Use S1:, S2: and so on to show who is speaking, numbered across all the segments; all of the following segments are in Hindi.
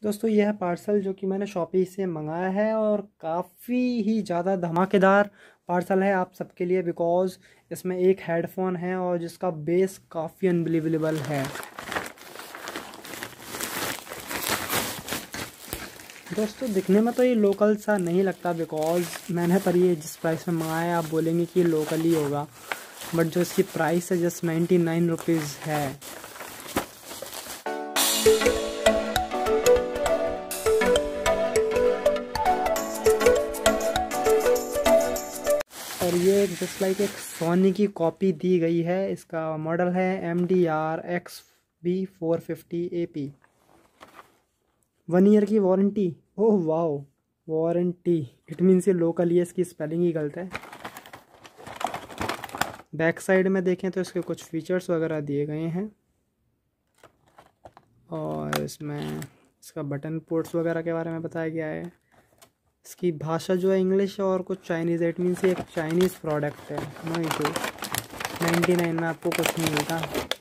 S1: दोस्तों यह पार्सल जो कि मैंने शॉपी से मंगाया है और काफ़ी ही ज़्यादा धमाकेदार पार्सल है आप सबके लिए, बिकॉज़ इसमें एक हेडफोन है और जिसका बेस काफ़ी अनबिलीवेबल है। दोस्तों दिखने में तो ये लोकल सा नहीं लगता, बिकॉज़ मैंने पर ये जिस प्राइस में मंगाया आप बोलेंगे कि ये लोकल ही होगा, बट जो इसकी प्राइस है जस्ट 99 रुपीज़ है। और ये जस्ट लाइक एक सोनी की कॉपी दी गई है। इसका मॉडल है MDR-XB450AP। 1 ईयर की warranty. Oh wow, warranty, it means ये लोकल ही है, इसकी स्पेलिंग ही गलत है। बैक साइड में देखें तो इसके कुछ फीचर्स वगैरह दिए गए हैं और इसमें इसका बटन पोर्ट्स वगैरह के बारे में बताया गया है। इसकी भाषा जो है इंग्लिश और कुछ चाइनीज़ है, इट मीन्स ये एक चाइनीज़ प्रोडक्ट है। नो इशू, 99 में आपको कुछ नहीं मिलता,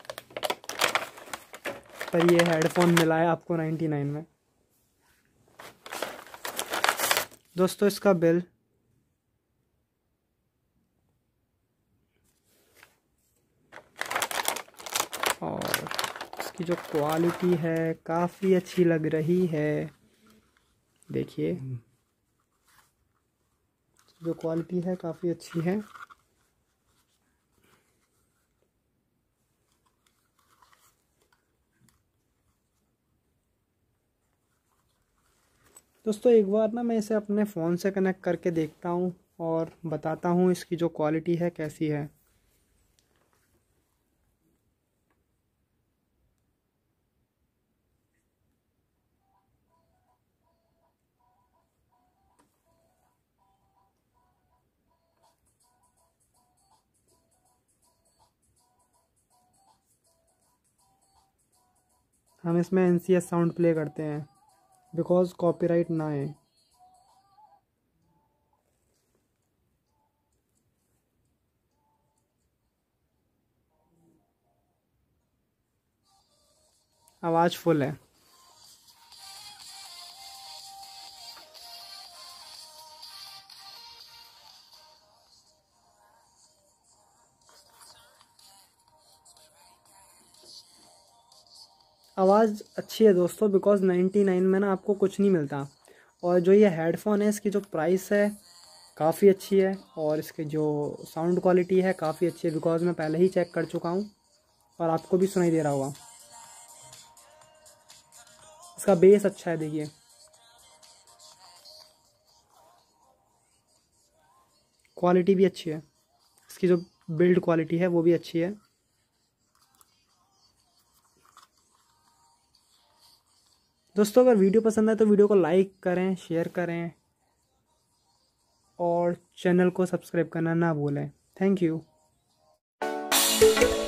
S1: पर ये हेडफोन मिला है आपको 99 में। दोस्तों इसका बिल और इसकी जो क्वालिटी है काफ़ी अच्छी लग रही है। देखिए जो क्वालिटी है काफ़ी अच्छी है। दोस्तों एक बार ना मैं इसे अपने फ़ोन से कनेक्ट करके देखता हूँ और बताता हूँ इसकी जो क्वालिटी है कैसी है। हम इसमें NCS साउंड प्ले करते हैं बिकॉज़ कॉपीराइट ना है। आवाज़ फुल है। आवाज़ अच्छी है दोस्तों, बिकॉज़ 99 में ना आपको कुछ नहीं मिलता। और जो ये हेडफोन है इसकी जो प्राइस है काफ़ी अच्छी है और इसके जो साउंड क्वालिटी है काफ़ी अच्छी है, बिकॉज़ मैं पहले ही चेक कर चुका हूँ और आपको भी सुनाई दे रहा होगा। इसका बेस अच्छा है, देखिए क्वालिटी भी अच्छी है, इसकी जो बिल्ड क्वालिटी है वो भी अच्छी है। दोस्तों अगर वीडियो पसंद आए तो वीडियो को लाइक करें, शेयर करें और चैनल को सब्सक्राइब करना ना भूलें। Thank you.